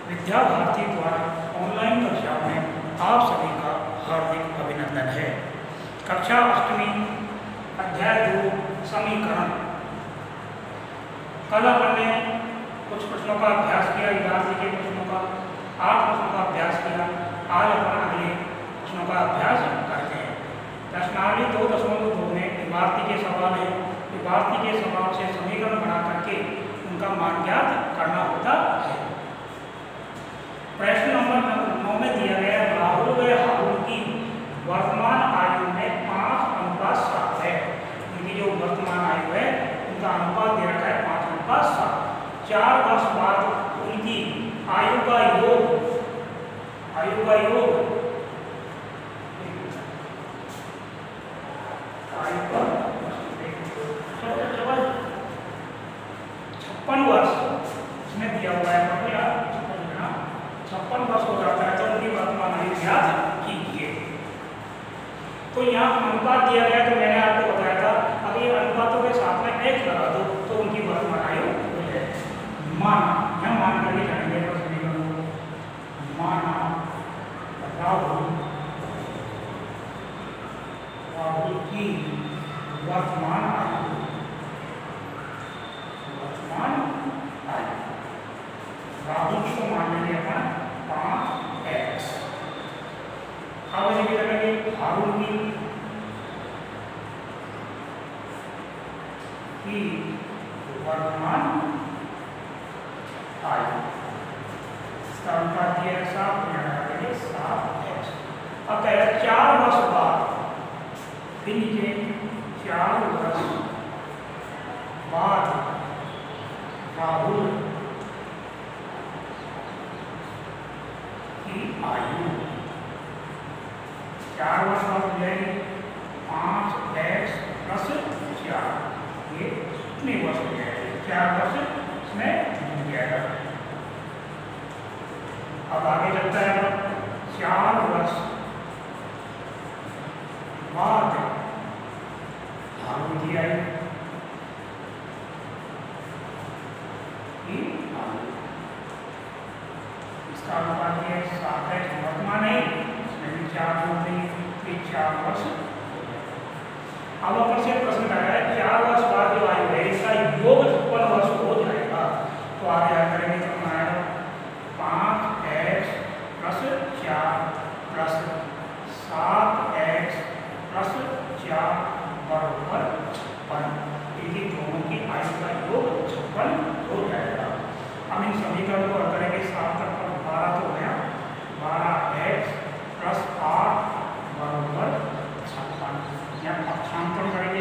विद्या भारती द्वारा ऑनलाइन कक्षा में आप सभी का हार्दिक अभिनंदन है। कक्षा 8वीं अध्याय 2 समीकरण। कल अपन ने कुछ प्रश्नों का अभ्यास किया, इतिहास के प्रश्नों का 8 प्रश्नों का अभ्यास किया। आज अपन अगले प्रश्नों का अभ्यास करते हैं। प्रश्नावली 2.2 में भारती के सवाल है। भारती के सवाल से समीकरण बना करके उनका मान ज्ञात करना होता है। प्रश्न नंबर 9 में दिया गया राहुल व हारून की वर्तमान आयु में 5:7 है। इनकी जो वर्तमान आयु है उनका अनुपात दे रखा है 5:7। 4 वर्ष बाद उनकी आयु का योग आयु का 56 वर्ष इसमें दिया हुआ है। 56 वर्ष हो जाता है तो उनकी वर्तमान आयु ज्ञात कीजिए। तो यहाँ अनुपात दिया गया तो मैंने आपको बताया था अगर ये अनुपातों के साथ में x लगा दो तो उनकी वर्तमान आयु हो जाए। माना यहाँ मान करके जाएंगे तो समीकरण माना राहुल की वर्तमान आयु राहुल की को मान लेंगे अपन 5x। अब इसे लगाएंगे हारून की वर्तमान आयु इसका अनुपात दिया है 7, यहाँ लगाएंगे 7x। अब कह रहे 4 वर्ष बाद फिर नीचे 4 वर्ष बाद राहुल की आयु 4 वर्ष बाद हो जाएगी 5x + 4। ये कितने वर्ष हो जाएगा? 4 वर्ष इसमें हो जाएगा। अब आगे चलता है 4 वर्ष बाद हारून की आयु इसका अनुपात है 7x वर्तमान है, इसमें भी 4 जोड़ देंगे 4 वर्ष। अब अपन से प्रश्न आ रहा है 4 वर्ष बाद जो आयु है इसका योग 56 वर्ष हो जाएगा। तो आगे याद करेंगे तो हम आएगा 5x + 4 + 7x + 4 = 56। इनकी दोनों की आयु का योग 56 हो जाएगा। हम इन समीकरण को हल करेंगे 7 तक 12 तो हो गया 12x + 8 = 56। यहाँ पक्षांतर करेंगे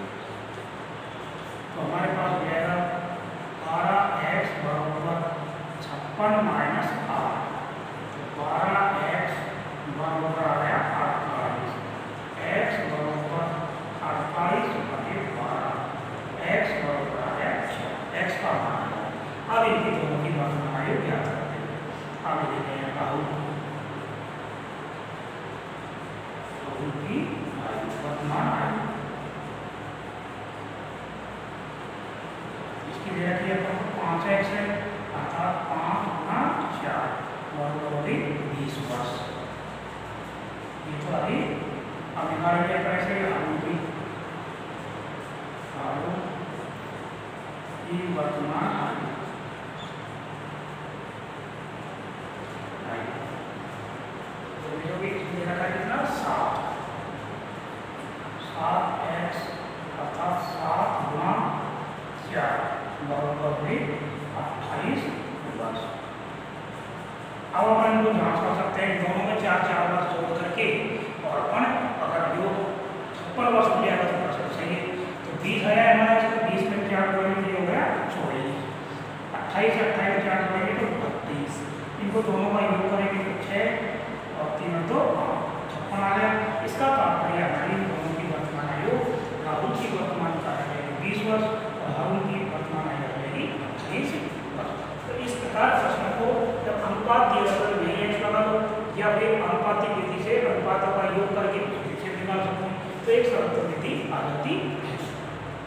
तो हमारे पास हो जाएगा 12x = 56 - 8। 12x बराबर आ गया 48। x बराबर 48 / 12। x बराबर आ गया 6। x का मान अब इनकी दोनों की वर्तमान आयु ज्ञात करते हैं। आगे देखते हैं राहुल की आयु वर्तमान आयु इसकी दे रखी है 5x है अर्थात 5 × 4 बराबर 20 वर्ष। ये तो अभी अब निकालेंगे कैसे राहुल की वर्तमान आयु कितना 7x अर्थात 7 × 4 बराबर 28 वर्ष। अब अपन इनको जांच कर सकते हैं दोनों में 4 वर्ष जोड़ करके और अपन अगर योग 56 वर्ष हो जाएगा तो परसेंट सही है। तो 20 है हमारा इसको 20 में 4 जोड़ेंगे हो गया 24। 28 28 4 जोड़ेंगे तो 32। इनको दोनों का योग करेंगे तो 6 और 3 तो 56 आ गया। इसका तात्पर्य हमारी दोनों की वर्तमान आयु राहुल की वर्तमान आयु 20 वर्ष और हारून की वर्तमान आयु रहेगी 28 वर्ष। तो इस प्रकार प्रश्न को जब अनुपात दिया जाता है नहीं x लगा दो या फिर अनुपातिक विधि से अनुपातों का योग करके से निकाल सकते हैं। तो एक सरल विधि आ जाती है।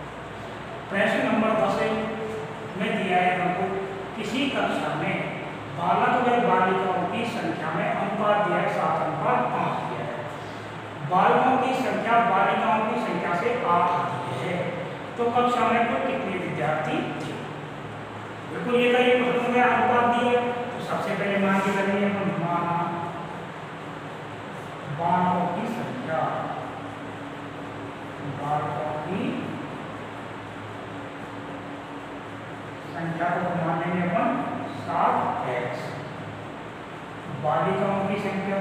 प्रश्न नंबर 10 में दिया है हमको किसी कक्षा में बालक व बालिकाओं की संख्या में अनुपात दिया है 7:5 दिया है। बालकों की संख्या बालिकाओं की संख्या से 8 अधिक है, तो कक्षा में कुल कितने विद्यार्थी थे? बिल्कुल ये का ये प्रश्न में अनुपात दिया है, तो सबसे पहले मान के करेंगे अपन बालकों की संख्या, बालकों की संख्या को मान लेंगे अपन 7x, बालिकाओं की संख्या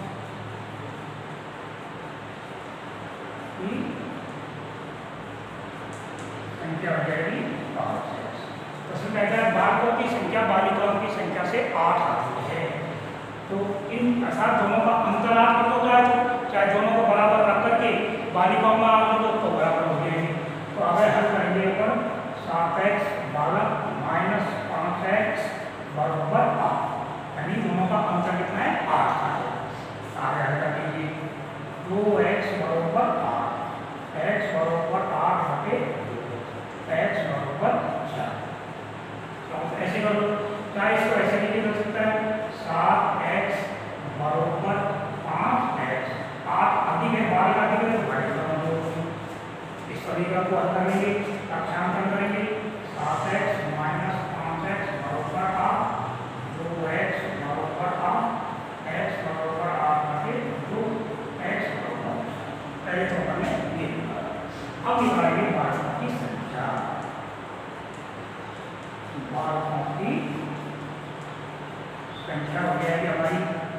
हो जाएगी 5x। प्रश्न कहता है बालकों की संख्या बालिकाओं की संख्या से 8 आती है, तो इन अर्थात दोनों का अंतराल कितना होता है, चाहे दोनों को बराबर रख करके बालिकाओं में आगे तो बराबर हो जाएंगे। तो अगर हल करेंगे अपन 7x बालक माइनस 5x बराबर 8, यानी दोनों का अंतर कितना है 8 का है। आगे हल कर दीजिए 2x बराबर 8, x बराबर 8 बटे 2, x बराबर 4। तो ऐसे करो, क्या इसको ऐसे नहीं लिख सकता है 7x बराबर 5x, 8 अधिक है 12 का अधिक है तो भाई करो, इस समीकरण को हल करेंगे, अक्षांतर करेंगे 7x माइनस 5x बराबर 8, 2x बराबर 8, x बराबर 8 बटे 2, x बराबर 4। पहले तो हमने ये निकाला, अब निकालेंगे बालकों की संख्या। बालकों की संख्या हो जाएगी हमारी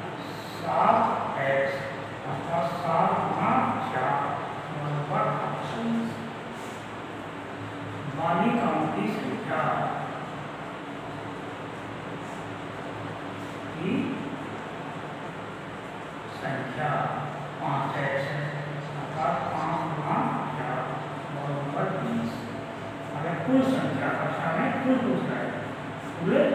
7x अर्थात 7 गुना 4 बराबर 28। बालिकाओं की संख्या की संख्या 5x अर्थात 5 गुना 4 बराबर 20। अगर कुल संख्या कक्षा में कुल पूछ रहा है, कुल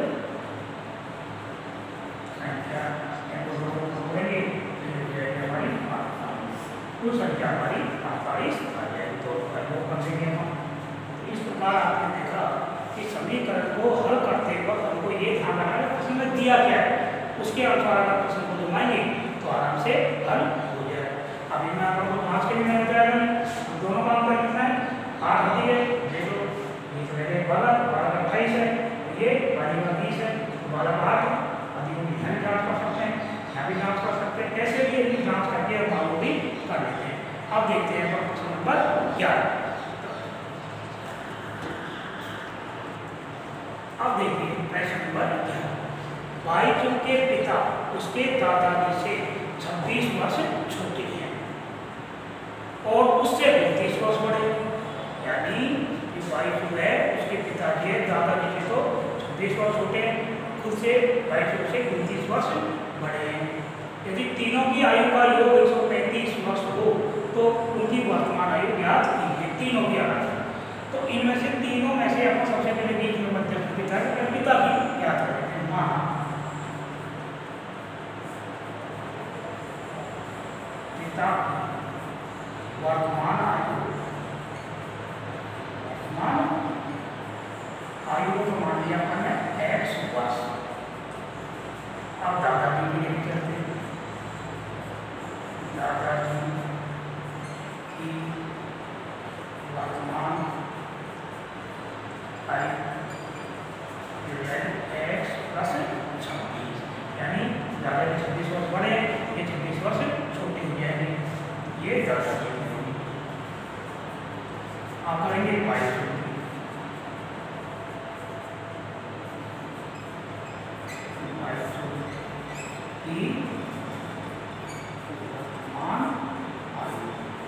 संख्या बोलेंगे हमारी 45, कुल संख्या हमारी 45 आ जाएगी। तो कर देंगे हम। इस प्रकार आपने देखा कि समीकरण को हल करते वक्त हमको ये ध्यान रखना है प्रश्न में दिया क्या है, उसके अनुसार अगर प्रश्न को घुमाएंगे तो आराम से हल हो जाए। अभी मैं आपको 5 के लिए नहीं बताया, दोनों का अंतर कितना है 8 होती है, देखो ये बालक 28 है, ये बालिका 20 है, तो बालक 8 अधिक की ध्यान जांच कर सकते हैं, यहाँ भी जांच कर सकते हैं, कैसे भी इनकी जांच करके और मालूम भी कर लेते हैं। अब देखते हैं प्रश्न नंबर 11। अब देखिए प्रश्न नंबर 11, भाईचू के पिता उसके दादाजी से 26 वर्ष छोटे हैं और उससे 32 वर्ष बड़े, यानी भाईचू है उसके पिताजी है दादाजी से तो 26 वर्ष छोटे हैं, खुद से भाईचू से 32 वर्ष बड़े हैं। यदि तीनों की आयु का योग 135 वर्ष हो तो उनकी वर्तमान आयु ज्ञात कीजिए, तीनों की आयु। तो इनमें से तीनों में से अपन सबसे पहले बीच में मध्यस्थ पिता की ज्ञात करते हैं। हाँ, पिता वर्तमान आयु को मान लिया हमने x वर्ष। अब दादाजी के लिए चलते हैं, दादाजी की वर्तमान आयु x प्लस 26, यानी दादाजी 26 वर्ष बड़े, ये 26 वर्ष छोटे हो जाएंगे, ये दादाजी आप करेंगे भाईचू की वर्तमान आयु,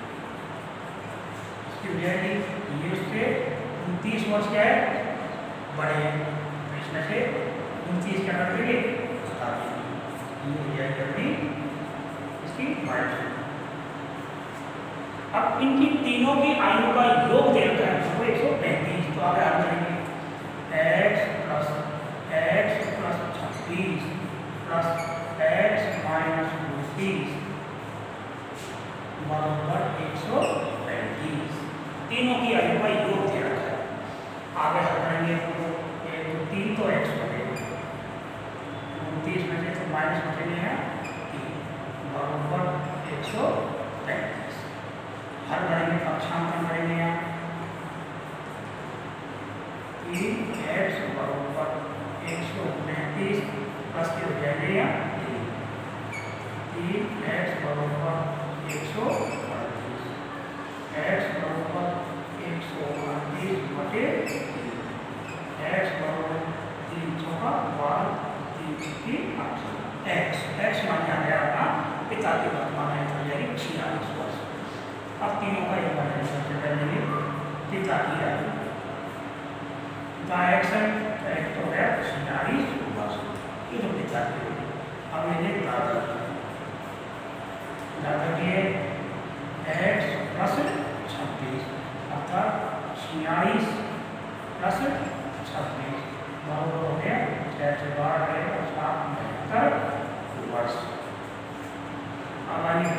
इसकी हो जाएगी ये उससे 29 वर्ष क्या है बड़े हैं, इसमें से 29 क्या कर देंगे बता देंगे, ये हो जाएगी अपनी इसकी भाईचू। अब इनकी तीनों की आयु का योग दे रखा है 135, तो आगे हम करेंगे x plus 26 plus x minus 30 बराबर 135, तीनों की आयु का योग दे रखा है। आगे हम करेंगे 3 तो x बनेगा माइनस बचेंगे यहाँ 3 बराबर 133। हर करेंगे पक्षांतर करेंगे यहाँ 3x बराबर 135 प्लस के हो जाएंगे यहाँ 3x बराबर 138 x बराबर 138 बटे x बराबर 3 चौका 12 3 की 8 x मान आ गया अपना पिता की वर्तमान आयु यानी 46 वर्ष। अब तीनों का एक बार कर लेंगे पिता की आयु पिता x है x तो है 46 वर्ष ये तो पिता की होगी। अब लेंगे दादा की x प्लस 26 अर्थात 46 प्लस 26 बराबर हो गया 6 से 12 रहेगा 7 वर्ष। अब आइए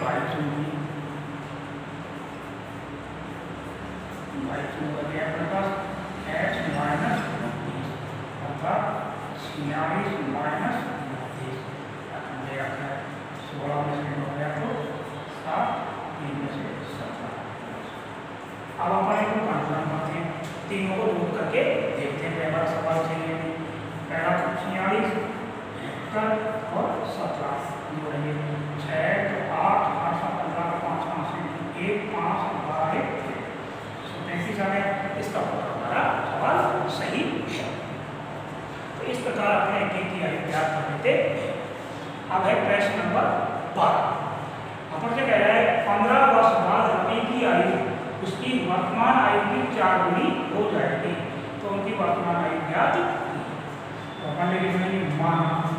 बाई चुन कर दिया अपने पास x माइनस 29 अर्थात 46 माइनस 29 16 में से हो गया तो 7 3 में से 17। अब अपन इनको कंफर्म करते हैं तीनों को दूर करके देखते हैं। पहला सवाल चाहिए पहला 46 71 और 17 जोड़ेंगे 6 तो 8 8 15 5 5 1 5 12 35 आ गया। इसका हमारा सवाल सही है। तो इस प्रकार अपने एक की आयु ज्ञात कर लेते हैं। अब है प्रश्न नंबर 12। अपन से कह रहा है 15 वर्ष बाद रवि की आयु उसकी वर्तमान आयु की 4 गुनी हो जाएगी तो उनकी वर्तमान आयु ज्ञात। तो अपन लिखेंगे मान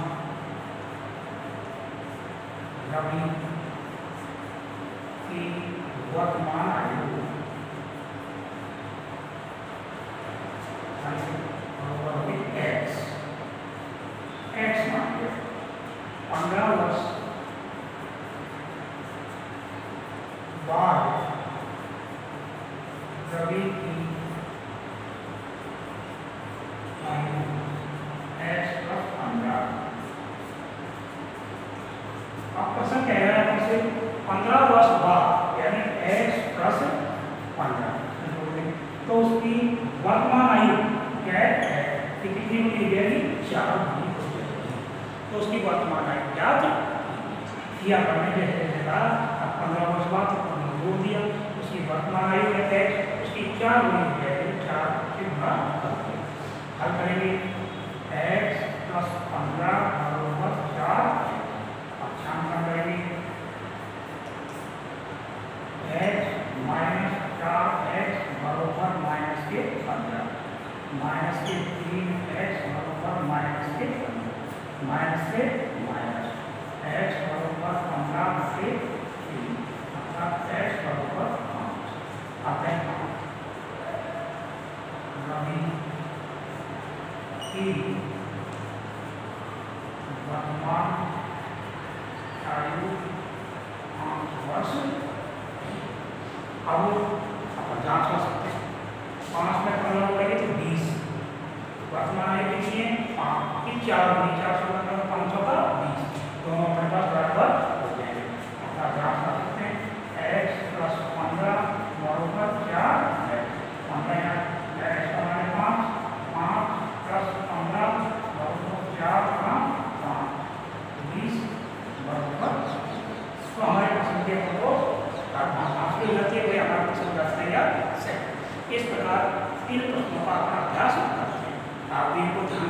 रवि की वर्तमान आयु x मान 15 वर्ष बाद रवि की आयु x प्लस 15। अब प्रश्न कह रहा है हमसे 15 वर्ष बाद यानी x प्लस 15 तो उसकी वर्तमान आयु क्या है कितनी होगी यानी 4 गुनी हो जाएगी तो उसकी वर्तमान आयु ज्ञात किया हमने जैसे कहा 15 वर्ष बाद बोल दिया उसकी वर्तमान आयु है उसकी 4 गुनी हो जाएगी 4 से गुणा करके हल करेंगे x प्लस 15 बराबर 4 पक्षांतर करेंगे x माइनस 4x बराबर माइनस के 15 माइनस के 3x बराबर माइनस के 15 माइनस से माइनस x बराबर 15 से 3 अर्थात x बराबर 5 आते हैं रवि की वर्तमान आयु 5 वर्ष। अब अपन जांच कर सकते हैं 5 में 15 हो गए तो 20 वर्तमान आयु कितनी है 5 की 4 गुनी 4 से 500 का 20 दोनों अपने पास बराबर हो जाएंगे। अर्थात जांच कर सकते हैं x प्लस 15 बराबर 4 है 15 यहाँ x हमारे 5 प्लस 15 बराबर 4 5 20 बराबर तो हमारे पसंद के को आपकी गलती है हमारा पसंद करते हैं या सही। इस प्रकार इन प्रश्नों का अपना अभ्यास करते हैं। आप भी इनको